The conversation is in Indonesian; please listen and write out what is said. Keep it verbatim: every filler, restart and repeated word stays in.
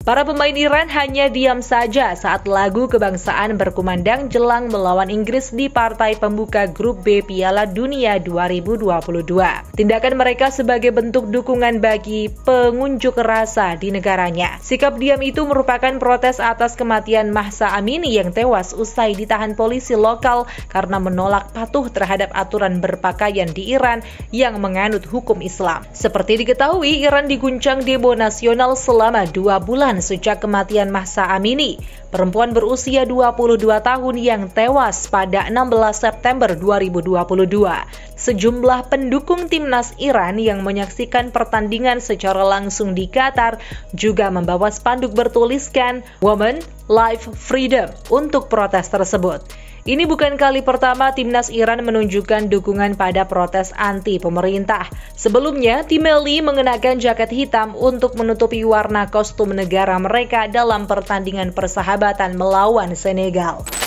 Para pemain Iran hanya diam saja saat lagu kebangsaan berkumandang jelang melawan Inggris di partai pembuka Grup B Piala Dunia dua ribu dua puluh dua. Tindakan mereka sebagai bentuk dukungan bagi pengunjuk rasa di negaranya. Sikap diam itu merupakan protes atas kematian Mahsa Amini yang tewas usai ditahan polisi lokal karena menolak patuh terhadap aturan berpakaian di Iran yang menganut hukum Islam. Seperti diketahui, Iran diguncang demo nasional selama dua bulan sejak kematian Mahsa Amini, perempuan berusia dua puluh dua tahun yang tewas pada enam belas September dua ribu dua puluh dua. Sejumlah pendukung timnas Iran yang menyaksikan pertandingan secara langsung di Qatar juga membawa spanduk bertuliskan Women, Life, Freedom untuk protes tersebut. Ini bukan kali pertama timnas Iran menunjukkan dukungan pada protes anti pemerintah. Sebelumnya, tim Melli mengenakan jaket hitam untuk menutupi warna kostum negara mereka dalam pertandingan persahabatan melawan Senegal.